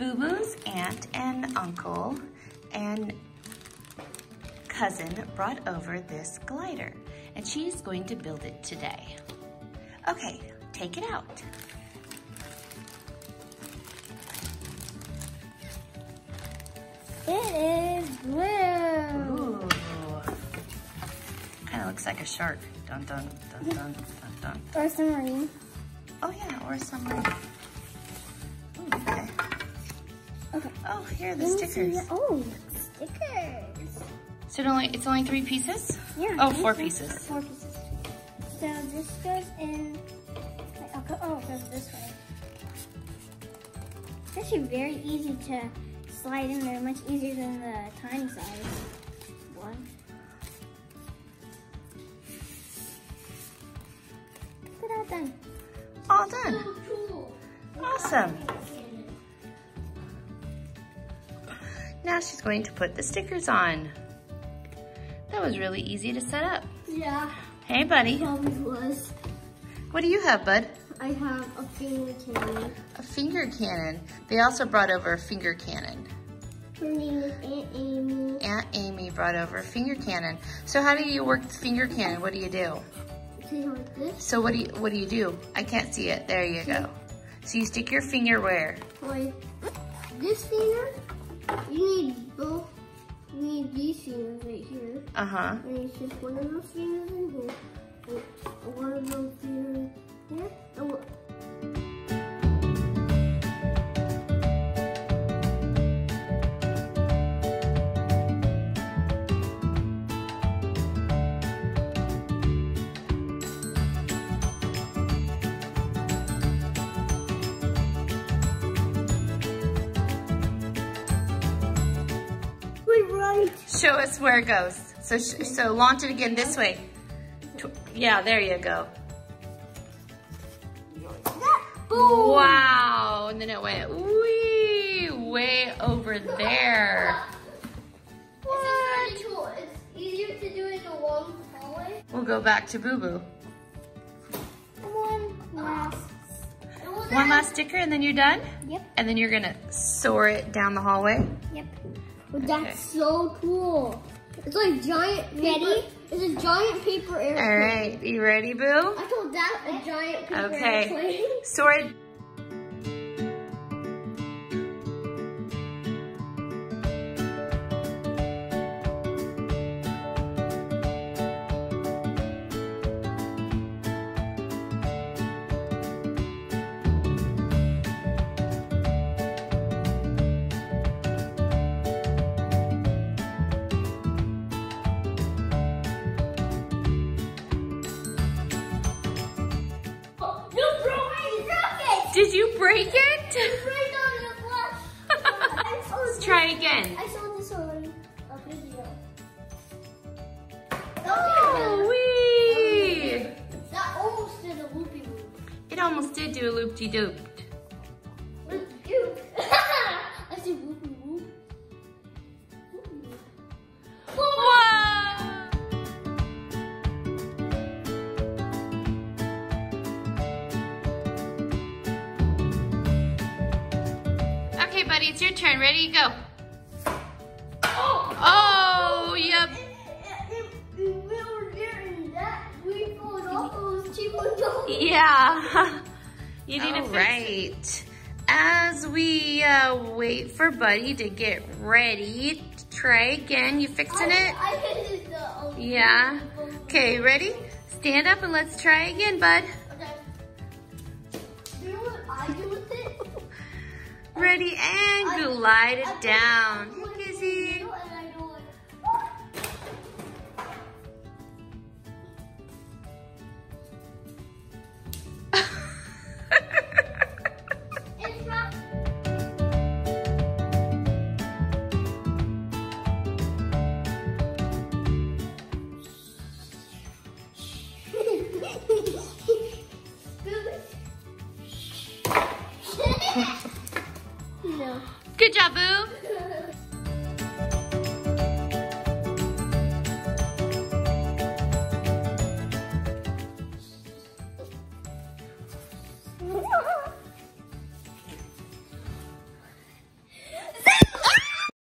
BooBoo's aunt and uncle and cousin brought over this glider, and she's going to build it today. Okay, take it out. It is blue. Ooh. Kind of looks like a shark. Dun, dun, dun, dun, dun, dun. Or a submarine. Oh yeah, or a submarine. Ooh, okay. Okay. Oh, here are the stickers. Oh, stickers. So it's only 3 pieces? Yeah. Oh, 4 pieces. 4 pieces. So this goes in. Oh, it goes this way. It's actually very easy to slide in there, much easier than the tiny size one. Look at that done. All done. So cool. Awesome. Now she's going to put the stickers on. That was really easy to set up. Yeah. Hey, buddy. It always was. What do you have, bud? I have a finger cannon. A finger cannon. They also brought over a finger cannon. Her name is Aunt Amy. Aunt Amy brought over a finger cannon. So how do you work the finger cannon? What do you do? See like this? So what do you do? I can't see it. There you go. So you stick your finger where? Like this finger. You need both. You need these fingers right here. Uh-huh. And it's just one of those fingers in here. And one of those fingers here. And Show us where it goes. So launch it again this way. Yeah, there you go. boom! Wow, and then it went way over there. What? It's really cool. It's easier to do it the long hallway. We'll go back to BooBoo. One last sticker and then you're done? Yep. And then you're gonna soar it down the hallway? Yep. But that's so cool. It's like giant paper. Ready? It's a giant paper airplane. All right, you ready, Boo? I call that a giant paper airplane. Okay, soar it. Did you break it? Let's try again. I saw this on a video. Oh, wee! That almost did a loopy loop. It almost did do a loop-de-doop. Loop-de-doop. I see loopy loop. Whoa! Okay, buddy, it's your turn. Ready, go. Oh, yep. Yeah. You need to fix it. As we wait for Buddy to get ready to try again, you fixing it? Yeah. Okay, ready? Stand up and let's try again, bud. Okay. You know what I do with it? Ready and glide it down. Hey, Kizzy. No. Good job, Boo.